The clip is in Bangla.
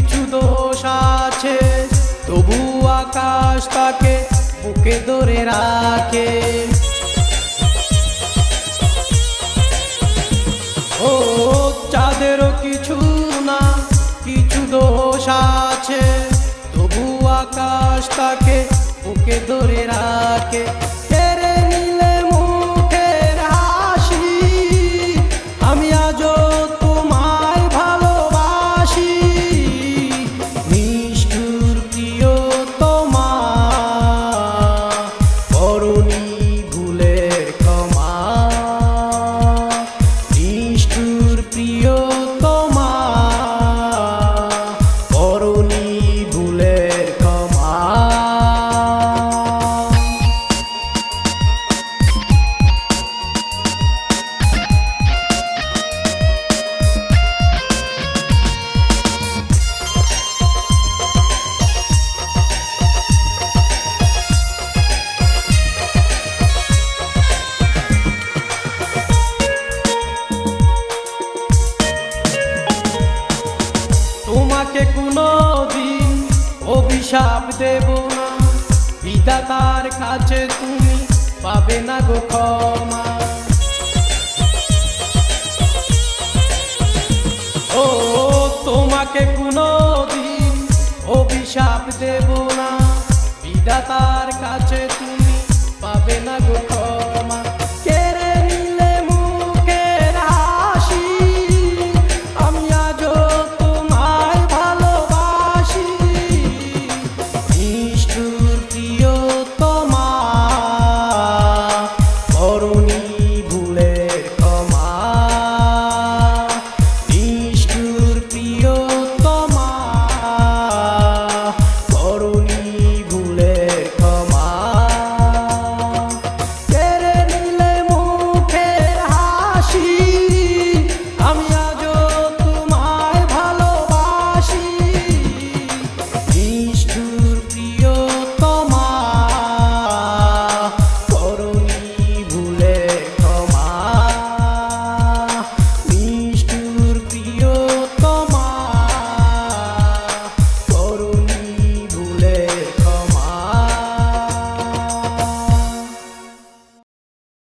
কিছু দোষ আছে, তবু আকাশ তাকে বুকে ধরে রাখে। ও চাঁদেরও কিছু না কিছু দোষ আছে, তবু আকাশ তাকে বুকে ধরে রাখে। কেড়ে নিলে মুখের হাসি, আমি আজও তোমায় ভালোবাসি। নিষ্ঠুর প্রিয়তমা, করনি ভুলের ক্ষমা। নিষ্ঠুর প্রিয়তমা, করনি ভুলের ক্ষমা। তোমাকে কোনোদিন অভিশাপ দেব না, বিধাতার কাছে তুমি পাবে না গো ক্ষমা। ও তোমাকে কোনোদিন অভিশাপ দেব না, বিধাতার কাছে তুমি পাবে না গো ক্ষমা।